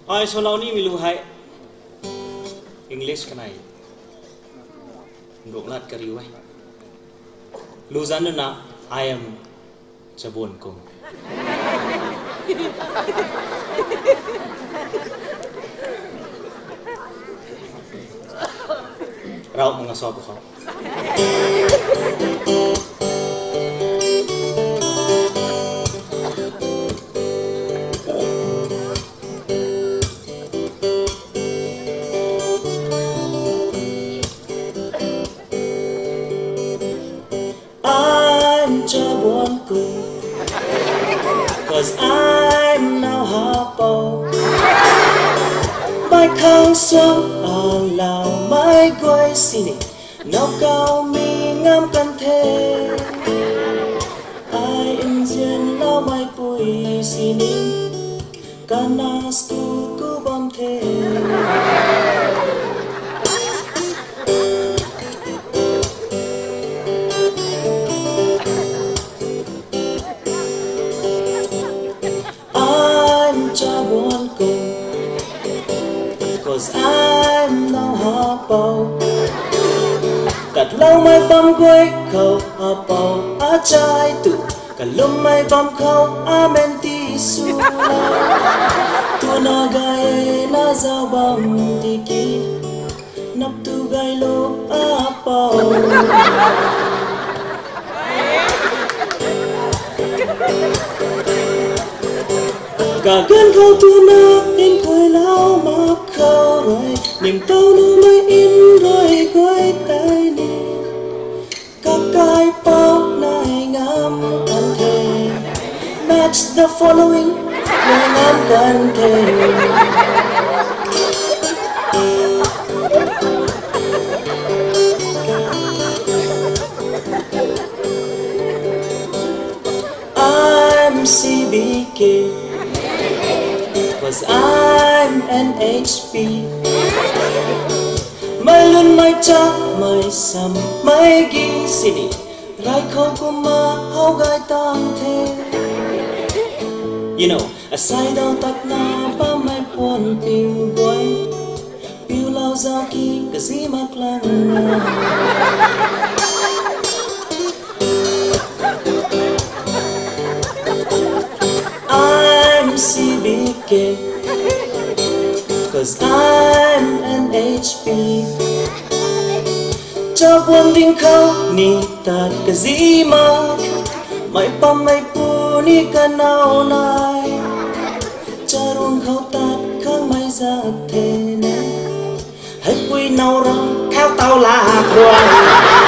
ai so nào ni milu hai English kanai rong lat kari wai luzan na I am chabon kum rau mga so ko cause I'm now hapo mai khang xuân ở lào mai quay xin nào cao mi ngam căn thế ai in duyên lao mai bùi xin cana stu cứ bom thế cause I'm now hapo cắt lâu mai bom quay khâu hapo á trai tụ cả lum mai bom khâu amen ti su tu na gai na giao bom ti ki nắp tu gai lo hapo cả gần khâu tu na in khơi lao mà khâu rồi niềm tao nu mới in rồi quay tay đi các cái bao này ngắm cần thề match the following người ngắm cần thề I'm CBK cause I'm NHP mai luôn mai cha mai sam mai gi sini rai khâu ko ma hau gai tang the you know a sai dau tak na pa mai pon piu boy piu lao za ki ka si ma plan I'm CBK cause I'm NHP cho buồn vinh khâu ni ta cái gì mà mày bom mày pu ni cái nào này cha ruộng khâu ta khang mày ra thế này hết quy nào rong theo tao là quần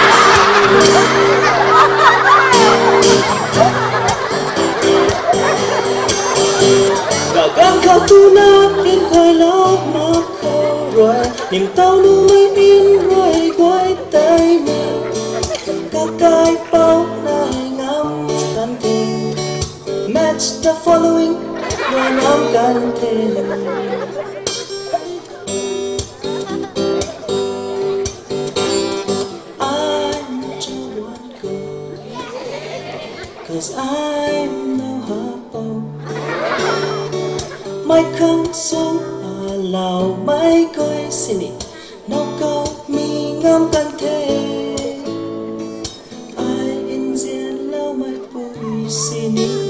gan khâu tu na in khơi lóc mà khâu rồi niềm tao nu mới in rồi quay tay mình các cái bao này ngắm cần thề match the following người ngắm cần thề I'm just one girl cause I'm now hapo mai khang xuân ở lào mai coi xin nào cao mi ngắm căn thế ai in duyên lao mai bùi xin